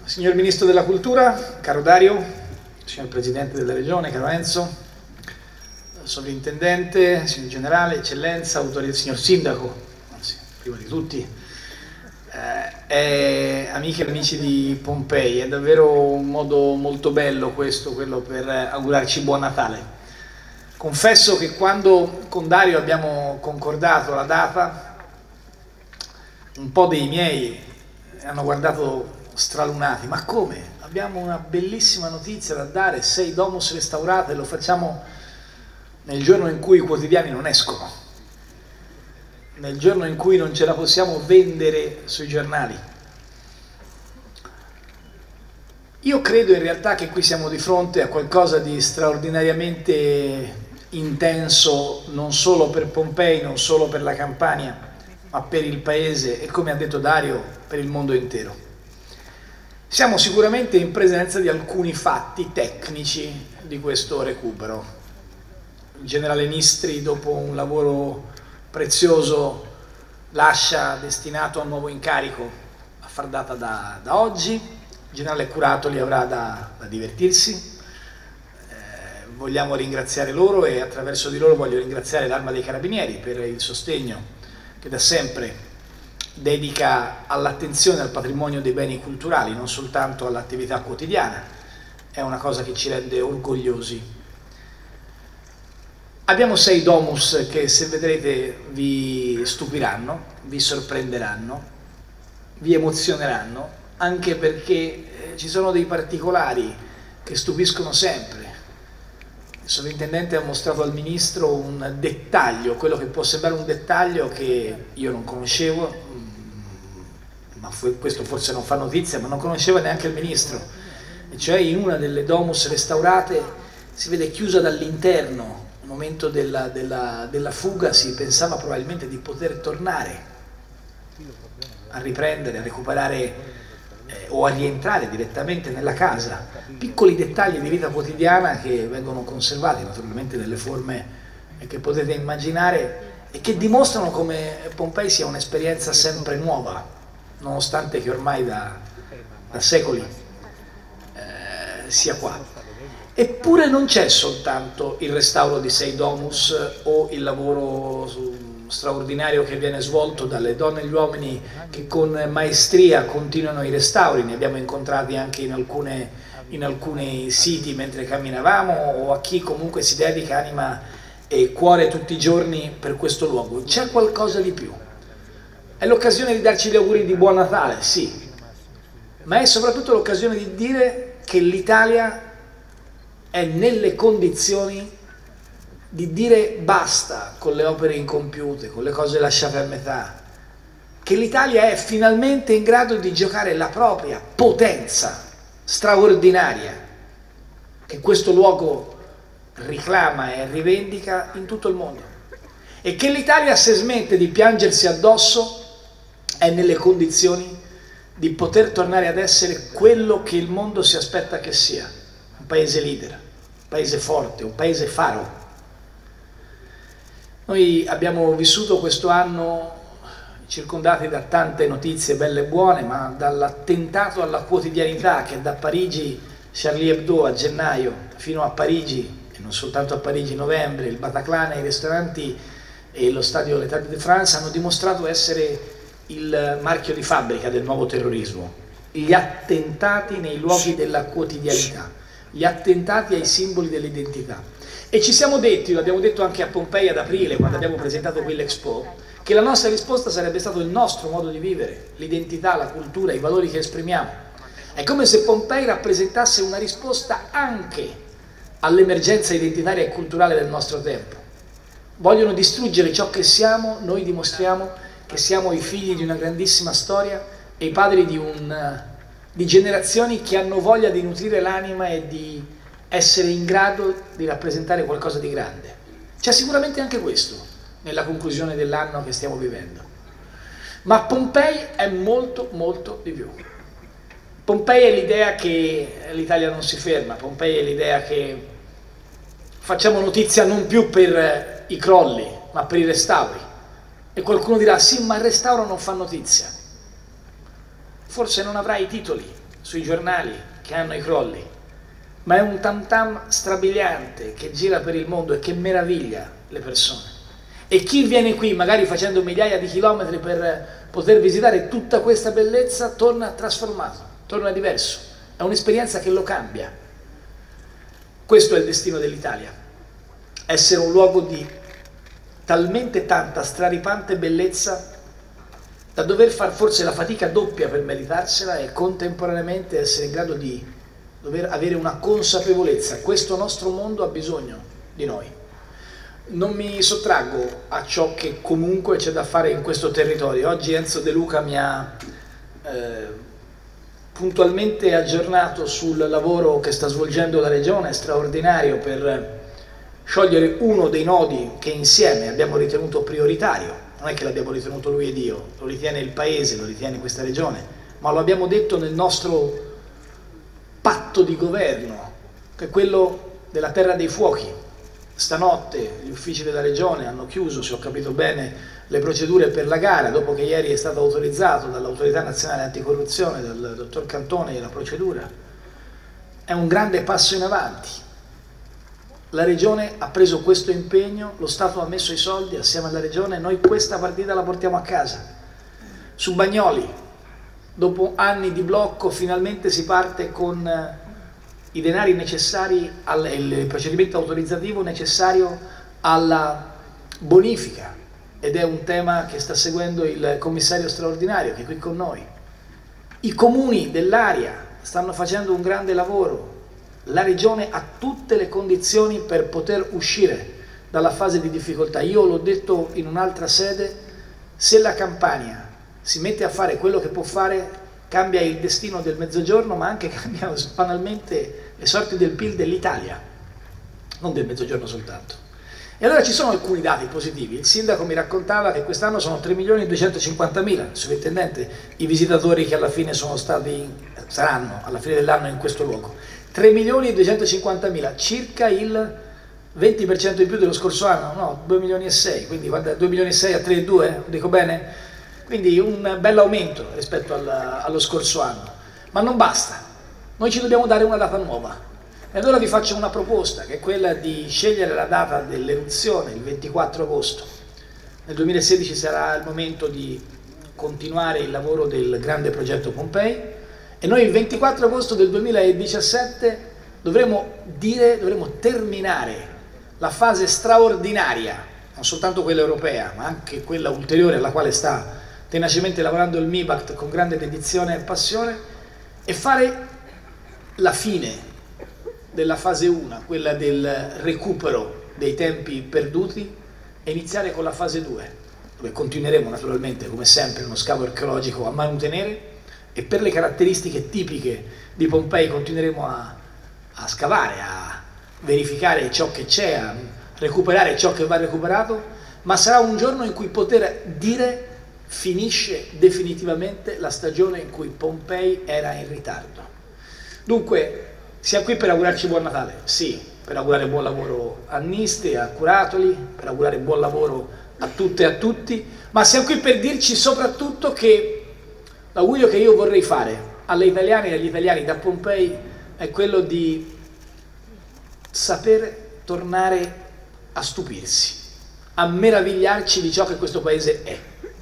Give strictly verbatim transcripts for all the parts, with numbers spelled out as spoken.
Signor Ministro della Cultura, caro Dario, signor Presidente della Regione, caro Enzo, Sovrintendente, signor Generale, Eccellenza, autorità, signor Sindaco, anzi, prima di tutti, eh, e amiche e amici di Pompei, è davvero un modo molto bello questo, quello per augurarci buon Natale. Confesso che quando con Dario abbiamo concordato la data, un po' dei miei hanno guardato stralunati, ma come? Abbiamo una bellissima notizia da dare, sei domus restaurate, lo facciamo nel giorno in cui i quotidiani non escono, nel giorno in cui non ce la possiamo vendere sui giornali. Io credo in realtà che qui siamo di fronte a qualcosa di straordinariamente intenso, non solo per Pompei, non solo per la Campania, ma per il Paese e, come ha detto Dario, per il mondo intero. Siamo sicuramente in presenza di alcuni fatti tecnici di questo recupero. Il generale Nistri, dopo un lavoro prezioso, lascia destinato a un nuovo incarico a far data da, da oggi. Il generale Curatoli avrà da, da divertirsi. Eh, vogliamo ringraziare loro e attraverso di loro voglio ringraziare l'Arma dei Carabinieri per il sostegno che da sempre dedica all'attenzione al patrimonio dei beni culturali, non soltanto all'attività quotidiana. È una cosa che ci rende orgogliosi. Abbiamo sei domus che, se vedrete, vi stupiranno, vi sorprenderanno, vi emozioneranno, anche perché ci sono dei particolari che stupiscono sempre. Il sovrintendente ha mostrato al ministro un dettaglio, quello che può sembrare un dettaglio che io non conoscevo, ma questo forse non fa notizia, ma non conosceva neanche il ministro, e cioè in una delle domus restaurate si vede chiusa dall'interno. Al momento della, della, della fuga si pensava probabilmente di poter tornare a riprendere, a recuperare eh, o a rientrare direttamente nella casa. Piccoli dettagli di vita quotidiana che vengono conservati naturalmente nelle forme che potete immaginare e che dimostrano come Pompei sia un'esperienza sempre nuova, nonostante che ormai da, da secoli eh, sia qua. Eppure non c'è soltanto il restauro di sei domus o il lavoro straordinario che viene svolto dalle donne e gli uomini che con maestria continuano i restauri. Ne abbiamo incontrati anche in, alcune, in alcuni siti mentre camminavamo, o a chi comunque si dedica anima e cuore tutti i giorni per questo luogo. C'è qualcosa di più. È l'occasione di darci gli auguri di buon Natale, sì, ma è soprattutto l'occasione di dire che l'Italia è nelle condizioni di dire basta con le opere incompiute, con le cose lasciate a metà, che l'Italia è finalmente in grado di giocare la propria potenza straordinaria che questo luogo reclama e rivendica in tutto il mondo, e che l'Italia, se smette di piangersi addosso, è nelle condizioni di poter tornare ad essere quello che il mondo si aspetta che sia: un paese leader, un paese forte, un paese faro. Noi abbiamo vissuto questo anno circondati da tante notizie belle e buone, ma dall'attentato alla quotidianità che da Parigi, Charlie Hebdo, a gennaio, fino a Parigi, e non soltanto a Parigi, novembre, il Bataclan, i ristoranti e lo stadio Stade de France hanno dimostrato essere il marchio di fabbrica del nuovo terrorismo. Gli attentati nei luoghi della quotidianità, gli attentati ai simboli dell'identità. E ci siamo detti, lo abbiamo detto anche a Pompei ad aprile, quando abbiamo presentato quell'Expo, che la nostra risposta sarebbe stato il nostro modo di vivere, l'identità, la cultura, i valori che esprimiamo. È come se Pompei rappresentasse una risposta anche all'emergenza identitaria e culturale del nostro tempo. Vogliono distruggere ciò che siamo, noi dimostriamo che siamo i figli di una grandissima storia e i padri di, un, di generazioni che hanno voglia di nutrire l'anima e di essere in grado di rappresentare qualcosa di grande. C'è sicuramente anche questo nella conclusione dell'anno che stiamo vivendo. Ma Pompei è molto, molto di più. Pompei è l'idea che l'Italia non si ferma, Pompei è l'idea che facciamo notizia non più per i crolli, ma per i restauri. E qualcuno dirà, sì, ma il restauro non fa notizia. Forse non avrà i titoli sui giornali che hanno i crolli, ma è un tam tam strabiliante che gira per il mondo e che meraviglia le persone. E chi viene qui, magari facendo migliaia di chilometri per poter visitare tutta questa bellezza, torna trasformato, torna diverso. È un'esperienza che lo cambia. Questo è il destino dell'Italia. Essere un luogo di talmente tanta straripante bellezza da dover far forse la fatica doppia per meritarsela e contemporaneamente essere in grado di dover avere una consapevolezza. Questo nostro mondo ha bisogno di noi. Non mi sottraggo a ciò che comunque c'è da fare in questo territorio. Oggi Enzo De Luca mi ha eh, puntualmente aggiornato sul lavoro che sta svolgendo la Regione, straordinario, per sciogliere uno dei nodi che insieme abbiamo ritenuto prioritario. Non è che l'abbiamo ritenuto lui ed io, lo ritiene il Paese, lo ritiene questa Regione, ma lo abbiamo detto nel nostro patto di governo, che è quello della terra dei fuochi. Stanotte gli uffici della Regione hanno chiuso, se ho capito bene, le procedure per la gara, dopo che ieri è stato autorizzato dall'Autorità Nazionale Anticorruzione, dal dottor Cantone, la procedura. È un grande passo in avanti. La Regione ha preso questo impegno, lo Stato ha messo i soldi assieme alla Regione, noi questa partita la portiamo a casa. Su Bagnoli, dopo anni di blocco, finalmente si parte con i denari necessari, al, il procedimento autorizzativo necessario alla bonifica, ed è un tema che sta seguendo il commissario straordinario che è qui con noi. I comuni dell'area stanno facendo un grande lavoro, la Regione ha tutte le condizioni per poter uscire dalla fase di difficoltà. Io l'ho detto in un'altra sede, se la Campania si mette a fare quello che può fare, cambia il destino del Mezzogiorno, ma anche cambia banalmente le sorti del P I L dell'Italia, non del Mezzogiorno soltanto. E allora ci sono alcuni dati positivi. Il sindaco mi raccontava che quest'anno sono tre milioni duecentocinquantamila, sovrintendente, i visitatori che alla fine sono stati, saranno alla fine dell'anno in questo luogo. tre milioni duecentocinquantamila, circa il venti per cento in più dello scorso anno, no, due milioni e sei, quindi guarda, due milioni e sei a tre virgola due, dico bene? Quindi un bel aumento rispetto al, allo scorso anno. Ma non basta, noi ci dobbiamo dare una data nuova. E allora vi faccio una proposta, che è quella di scegliere la data dell'eruzione, il ventiquattro agosto. Nel duemilasedici sarà il momento di continuare il lavoro del grande progetto Pompei, e noi il ventiquattro agosto del duemiladiciassette dovremo dire, dovremo terminare la fase straordinaria, non soltanto quella europea, ma anche quella ulteriore alla quale sta tenacemente lavorando il MIBACT con grande dedizione e passione, e fare la fine della fase uno, quella del recupero dei tempi perduti, e iniziare con la fase due, dove continueremo naturalmente, come sempre, uno scavo archeologico a manutenere, e per le caratteristiche tipiche di Pompei continueremo a, a scavare, a verificare ciò che c'è, a recuperare ciò che va recuperato, ma sarà un giorno in cui poter dire finisce definitivamente la stagione in cui Pompei era in ritardo. Dunque, siamo qui per augurarci buon Natale, sì, per augurare buon lavoro a Niste, a Curatoli, per augurare buon lavoro a tutte e a tutti, ma siamo qui per dirci soprattutto che l'augurio che io vorrei fare alle italiane e agli italiani da Pompei è quello di saper tornare a stupirsi, a meravigliarci di ciò che questo paese è.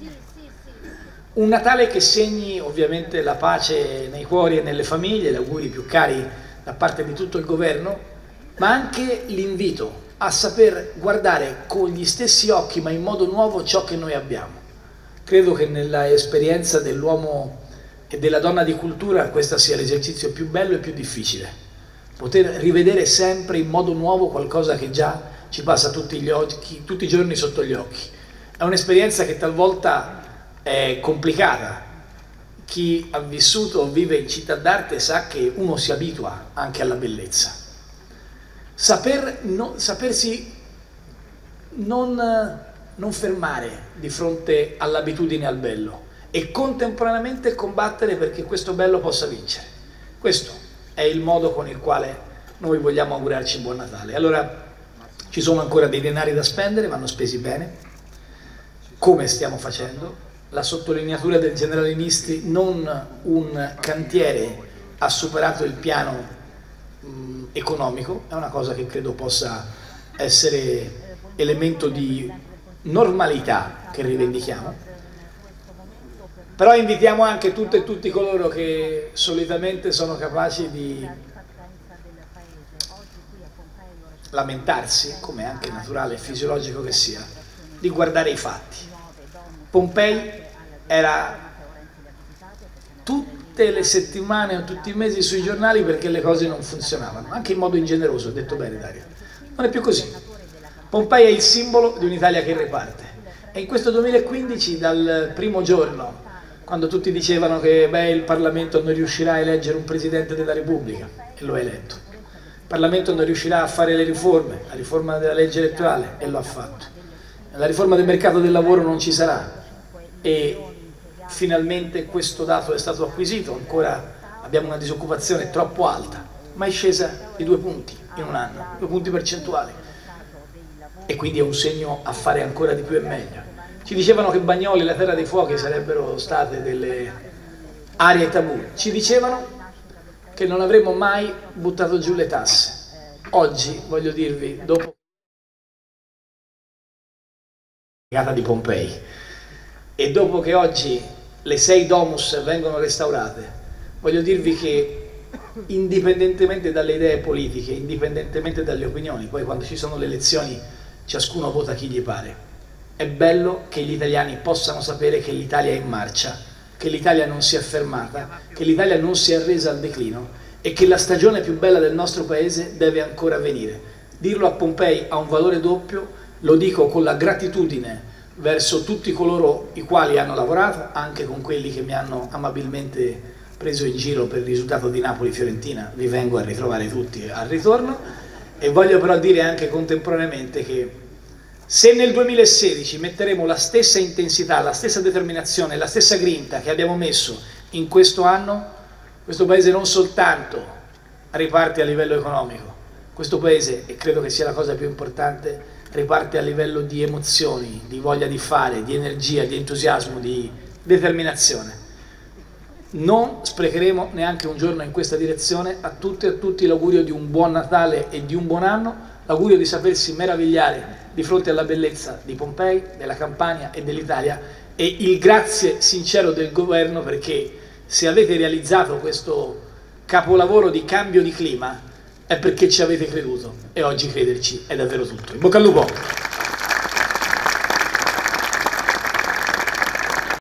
Un Natale che segni ovviamente la pace nei cuori e nelle famiglie, gli auguri più cari da parte di tutto il governo, ma anche l'invito a saper guardare con gli stessi occhi, ma in modo nuovo, ciò che noi abbiamo. Credo che nella esperienza dell'uomo e della donna di cultura questo sia l'esercizio più bello e più difficile. Poter rivedere sempre in modo nuovo qualcosa che già ci passa tutti gli occhi, tutti i giorni sotto gli occhi. È un'esperienza che talvolta è complicata. Chi ha vissuto o vive in città d'arte sa che uno si abitua anche alla bellezza. Saper no, sapersi non, non fermare di fronte all'abitudine al bello e contemporaneamente combattere perché questo bello possa vincere. Questo è il modo con il quale noi vogliamo augurarci buon Natale. Allora, ci sono ancora dei denari da spendere, vanno spesi bene, come stiamo facendo. La sottolineatura del generale Nistri, non un cantiere ha superato il piano mh, economico, è una cosa che credo possa essere elemento di normalità che rivendichiamo, però invitiamo anche tutte e tutti coloro che solitamente sono capaci di lamentarsi, come è anche naturale e fisiologico che sia, di guardare i fatti. Pompei era tutte le settimane o tutti i mesi sui giornali perché le cose non funzionavano, anche in modo ingeneroso, ha detto bene Dario. Non è più così. Pompei è il simbolo di un'Italia che riparte. E in questo duemilaquindici, dal primo giorno, quando tutti dicevano che beh, il Parlamento non riuscirà a eleggere un Presidente della Repubblica, e lo ha eletto. Il Parlamento non riuscirà a fare le riforme, la riforma della legge elettorale, e lo ha fatto. La riforma del mercato del lavoro non ci sarà, e finalmente questo dato è stato acquisito. Ancora abbiamo una disoccupazione troppo alta, ma è scesa di due punti in un anno, due punti percentuali, e quindi è un segno a fare ancora di più e meglio. Ci dicevano che Bagnoli e la Terra dei Fuochi sarebbero state delle aree tabù, ci dicevano che non avremmo mai buttato giù le tasse. Oggi, voglio dirvi, dopo la di Pompei, e dopo che oggi le sei domus vengono restaurate, voglio dirvi che indipendentemente dalle idee politiche, indipendentemente dalle opinioni, poi quando ci sono le elezioni ciascuno vota chi gli pare, è bello che gli italiani possano sapere che l'Italia è in marcia, che l'Italia non si è fermata, che l'Italia non si è arresa al declino e che la stagione più bella del nostro paese deve ancora venire. Dirlo a Pompei ha un valore doppio, lo dico con la gratitudine verso tutti coloro i quali hanno lavorato, anche con quelli che mi hanno amabilmente preso in giro per il risultato di Napoli-Fiorentina, vi vengo a ritrovare tutti al ritorno, e voglio però dire anche contemporaneamente che se nel duemilasedici metteremo la stessa intensità, la stessa determinazione, la stessa grinta che abbiamo messo in questo anno, questo Paese non soltanto riparte a livello economico, questo Paese, e credo che sia la cosa più importante, riparte a livello di emozioni, di voglia di fare, di energia, di entusiasmo, di determinazione. Non sprecheremo neanche un giorno in questa direzione. A tutte e a tutti l'augurio di un buon Natale e di un buon anno, l'augurio di sapersi meravigliare di fronte alla bellezza di Pompei, della Campania e dell'Italia, e il grazie sincero del governo, perché se avete realizzato questo capolavoro di cambio di clima è perché ci avete creduto, e oggi crederci è davvero tutto. In bocca al lupo!